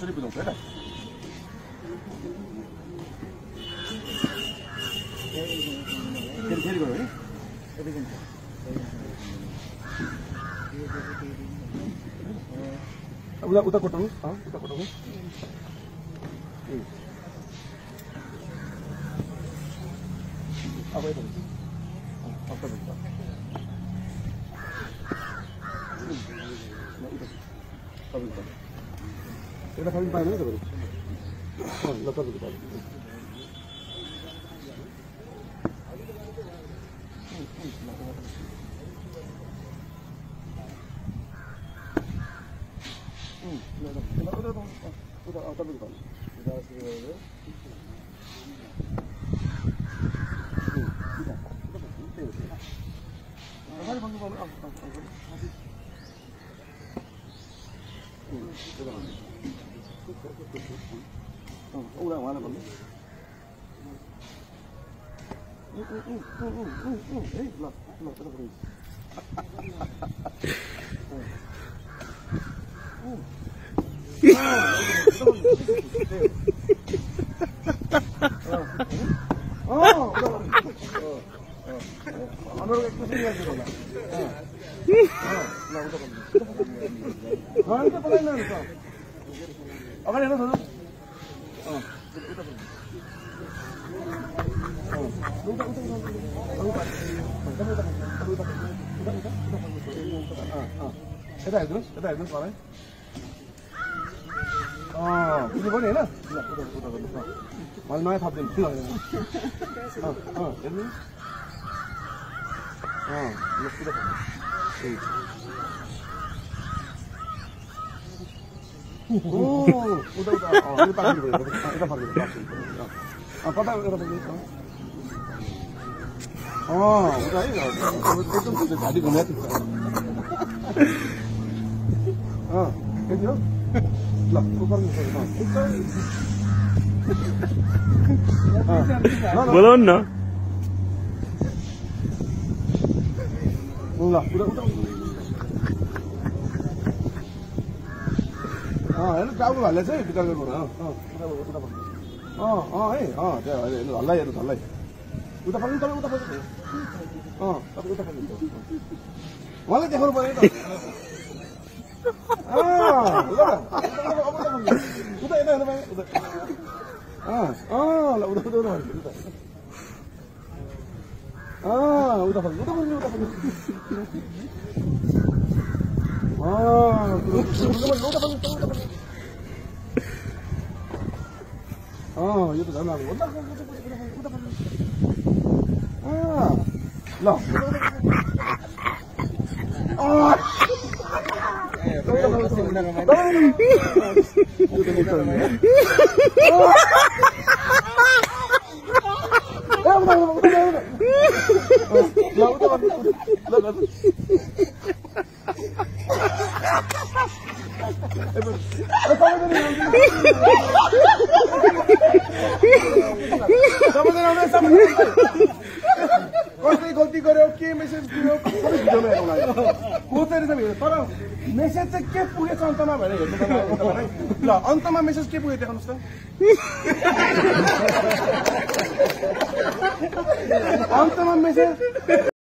कसरी बुझाउँछ हैन फेरि गयो है उता कोटाउनु उता कोटाउनु अब यता एउटा खाली पाएन है तपाईँले ल तपाईँको पाएँ उड़ा वहाँ भन्नु अगाडि हेर्नु यता हेर्नुहोस् मलाई पुग्नु पनि होइन मैले नयाँ थपिदिनु हेर्नु उता कता उता है एकदम घाँटी घुमेको थियो ल बोलाउनु न ल उता हेर्नु टाउको हाल्ने चाहिँ बिचार गर्नु है त्यहाँ हल्लाइ हेर्नु हल्लाइ उता फर्किनु तपाईँ उता फर्किनु तपाईँ उता फर्किनु उहाँलाई देखाउनु पऱ्यो नि त उता यता हेर्नु पाएँ ल उता फर्किनु यो त झन् अब ल कसले गल्ती गर्यो के मेसेज दियो सबै भिडियोमा हेर्नु लाग्यो कोसेरी चाहिँ तर मेसेज चाहिँ के पुगेछ अन्तमा भनेर हेर्नु ल अन्तमा मेसेज के पुग्यो देखाउनुहोस् त अन्तमा मेसेज